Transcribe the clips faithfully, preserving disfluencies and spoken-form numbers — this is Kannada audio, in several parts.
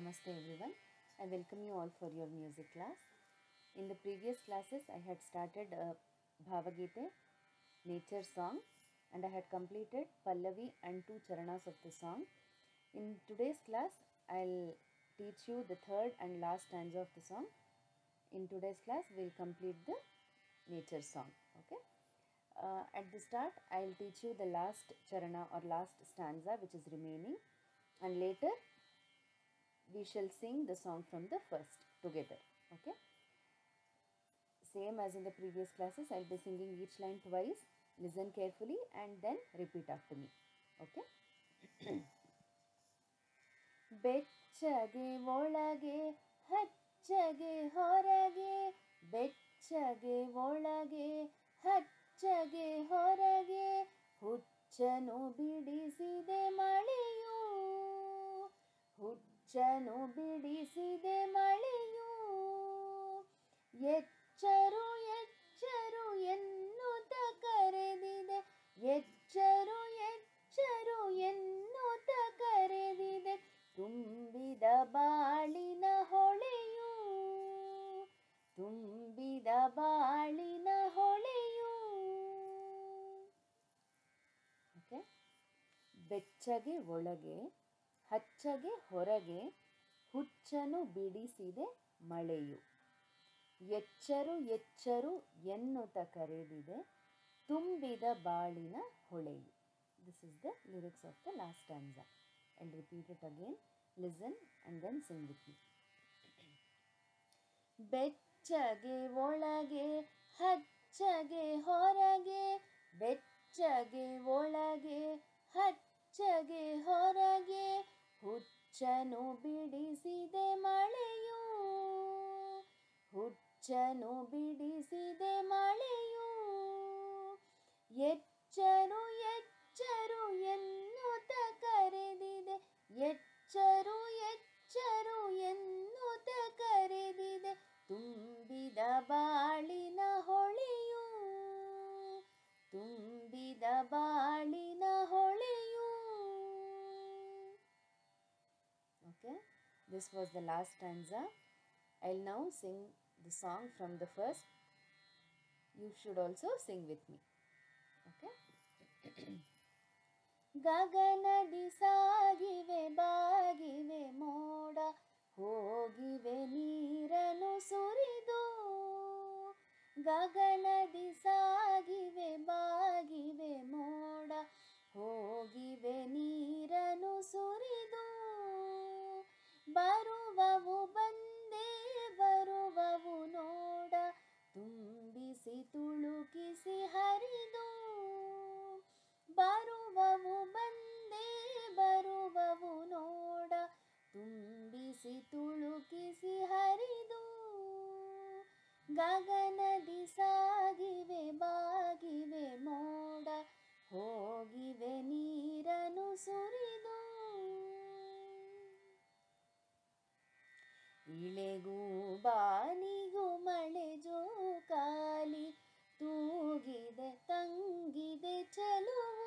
Namaste everyone. I welcome you all for your music class. In the previous classes, I had started a Bhavagite, nature song, and I had completed Pallavi and two charanas of the song. In today's class, I'll teach you the third and last stanza of the song. In today's class, we'll complete the nature song. Okay. Uh, at the start, I'll teach you the last charana or last stanza which is remaining, and later we shall sing the song from the first together. Okay. Same as in the previous classes, I'll be singing each line twice. Listen carefully and then repeat after me. Okay. ಬೆಚ್ಚಗೆ ಒಳಗೆ ಹಚ್ಚಗೆ ಹೊರಗೆ ಬೆಚ್ಚಗೆ ಒಳಗೆ ಹಚ್ಚಗೆ ಹೊರಗೆ ಹುಚ್ಚನು ಬಿಡಿಸಿದೆ ಮಳೆಯು ಹುಚ್ಚನು ಬಿಡಿಸಿದೆ ಮಳೆಯು ಎಚ್ಚರು ಎಚ್ಚರು ಎನ್ನುತ್ತ ಕರೆದಿದೆ ಎಚ್ಚರು ಎಚ್ಚರು ಎನ್ನುತ್ತ ಕರೆದಿದೆ ತುಂಬಿದ ಬಾಳಿನ ಹೊಳೆಯು ತುಂಬಿದ ಬಾಳಿನ ಹೊಳೆಯು. ಓಕೆ. ಬೆಚ್ಚಗೆ ಒಳಗೆ ಹಚ್ಚಗೆ ಹೊರಗೆ ಹುಚ್ಚನು ಬಿಡಿಸಿದೆ ಮಳೆಯು ಎಚ್ಚರು ಎಚ್ಚರು ಎನ್ನುತ್ತ ಕರೆದಿದೆ ತುಂಬಿದ ಬಾಳಿನ ಹೊಳೆಯು. This is the lyrics of the last stanza. I'll repeat it again. Listen and then sing with me. ಬೆಚ್ಚಗೆ ಒಳಗೆ ಹಚ್ಚಗೆ ಹೊರಗೆ ಬೆಚ್ಚಗೆ ಒಳಗೆ ಹಚ್ಚಗೆ ಹೊರಗೆ ಹುಚ್ಚನು ಬಿಡಿಸಿದೆ ಮಳೆಯು ಹುಚ್ಚನು ಬಿಡಿಸಿದೆ ಮಳೆಯು ಎಚ್ಚರು ಎಚ್ಚರು ಎನ್ನುತ್ತ ಕರೆದಿದೆ ಎಚ್ಚರು ಎಚ್ಚರು ಎನ್ನುತ್ತ ಕರೆದಿದೆ ತುಂಬಿದ ಬಾಳಿನ ಹೊಳೆಯು ತುಂಬಿದ ಬಾಳಿನ ಹೊಳೆಯು. Okay, this was the last stanza. I'll now sing the song from the first. You should also sing with me. Okay. ಗಗನದಿ ಸಾಗಿವೆ ಬಾಗಿವೆ ಮೋಡ ಹೋಗಿವೆ ನೀರನ್ನು ಸುರಿದು ಗಗನದಿ ಸಾಗಿವೆ ಬಾಗಿವೆ ಮೋಡ ಹೋಗಿವೆ ನೀರನ್ನು ಸುರಿದು ಬರುವವು ಬಂದೇ ಬರುವವು ನೋಡ ತುಂಬಿಸಿ ತುಳುಕಿಸಿ ಹರಿದು ಬರುವವು ಬಂದೇ ಬರುವವು ನೋಡ ತುಂಬಿಸಿ ತುಳುಕಿಸಿ ಹರಿದು ಗಗನದಿ ಸಾಗಿವೆ ಬಾಗಿವೆ ಮೋಡ ಹೋಗಿವೆ ನೀರನ್ನು ಸುರಿದು ಇಳೆಗೂ ಬಾನಿಗೂ ಮಳೆ ಜೋಕಾಲಿ ತೂಗಿದೆ ತಂಗಿದೆ ಚೆಲುವು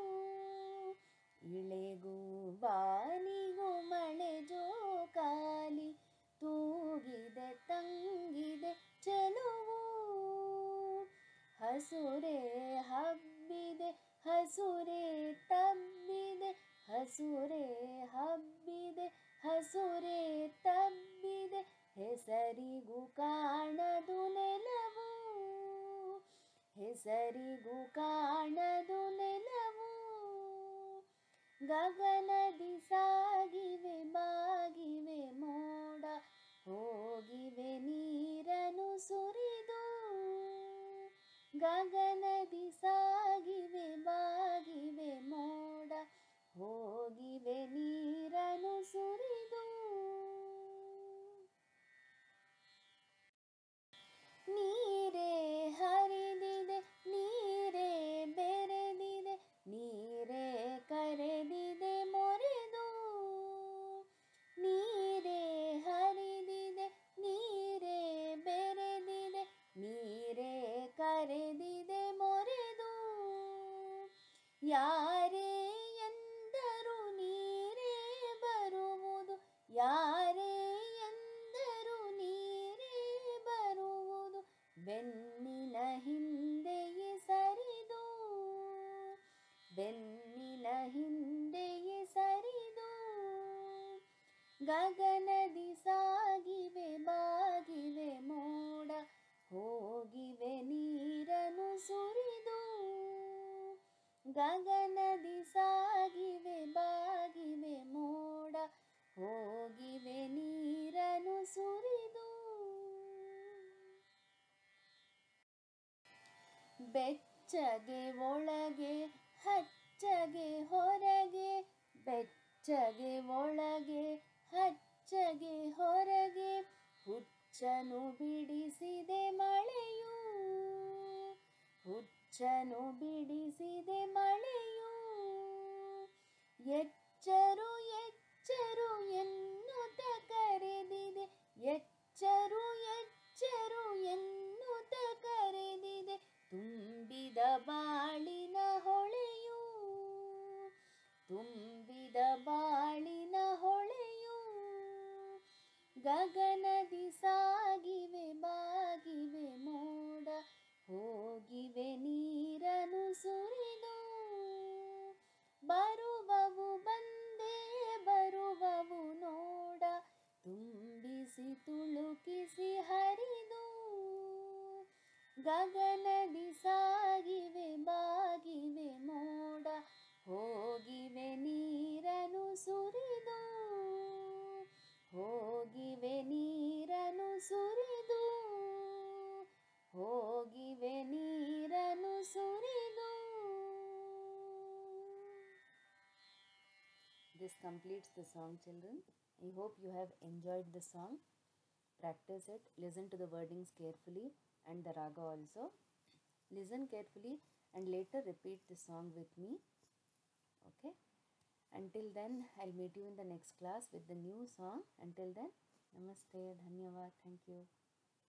ಇಳೆಗೂ ಬಾನಿಗೂ ಮಳೆ ಜೋಕಾಲಿ ತೂಗಿದೆ ತಂಗಿದೆ ಚೆಲುವು ಹಸುರೆ ಹಬ್ಬಿದೆ ಹಸುರೆ ತಬ್ಬಿದೆ ಹಸುರೆ ಹಬ್ಬಿದೆ ಹಸುರೆ ತಬ್ಬಿದೆ ಹೆಸರಿಗೂ ಕಾಣದು ನೆಲವು ಹೆಸರಿಗೂ ಕಾಣದು ನೆಲವು ಗಗನದಿ ಸಾಗಿವೆ ಬಾಗಿವೆ ಮೋಡ ಹೋಗಿವೆ ನೀರನ್ನು ಸುರಿದು ಗಗನದಿ ಸಾಗಿವೆ ಬಾಗಿವೆ ಮೋಡ ಹೋಗಿವೆ ನೀರನ್ನು ಸುರಿದು ನೀರೇ ಹರಿದಿದೆ ನೀರೇ ಬೆರೆದಿದೆ ನೀರೇ ಕರೆದಿದೆ ಮೊರೆದು ನೀರೇ ಹರಿದಿದೆ ನೀರೇ ಬೆರೆದಿದೆ ನೀರೇ ಕರೆದಿದೆ ಮೊರೆದು ಯಾರೇ ಎಂದರು ನೀ ಗಗನದಿ ಸಾಗಿವೆ ಬಾಗಿವೆ ಮೋಡ ಹೋಗಿವೆ ನೀರನು ಸುರಿದು ಗಗನದಿ ಸಾಗಿವೆ ಬಾಗಿವೆ ಮೋಡ ಹೋಗಿವೆ ನೀರನು ಸುರಿದು ಬೆಚ್ಚಗೆ ಒಳಗೆ ಹಚ್ಚಗೆ ಹೊರಗೆ ಬೆಚ್ಚಗೆ ಒಳಗೆ ಹಚ್ಚಗೆ ಹೊರಗೆ ಹುಚ್ಚನು ಬಿಡಿಸಿದೆ ಮಳೆಯು ಹುಚ್ಚನು ಬಿಡಿಸಿದೆ ಮಳೆಯು ಎಚ್ಚರು ಎಚ್ಚರು ಎನ್ನುತ್ತ ಕರೆದಿದೆ ಎಚ್ಚರು ಎಚ್ಚರು ಎನ್ನುತ್ತ ಕರೆದಿದೆ ತುಂಬಿದ ಬಾಳಿನ ಹೊಳೆಯು ತುಂಬಿದ ಬಾಳಿನ ಹೊಳೆಯು ಗಗನದಿ ಸಾಗಿವೆ ಬಾಗಿವೆ ಮೋಡ ಹೋಗಿವೆ ನೀರನು ಸುರಿದು ಬರುವವು ಬಂದೇ ಬರುವವು ನೋಡ ತುಂಬಿಸಿ ತುಳುಕಿಸಿ ಹರಿದು ಗಗನದಿ ಸಾಗಿವೆ ಬಾಗಿವೆ ಮೋಡ ಹೋಗಿವೆ ನೀರನು ಸುರಿದು ಹೋಗಿವೆ ನೀರನು ಸುರಿದು ಹೋಗಿವೆ ನೀರನು ಸುರಿದು. This completes the song, children. I hope you have enjoyed the song. Practice it, listen to the wordings carefully and the raga also. Listen carefully and later repeat the song with me. Okay? Until then, I'll meet you in the next class with the new song. Until then, namaste, dhanyavad, thank you.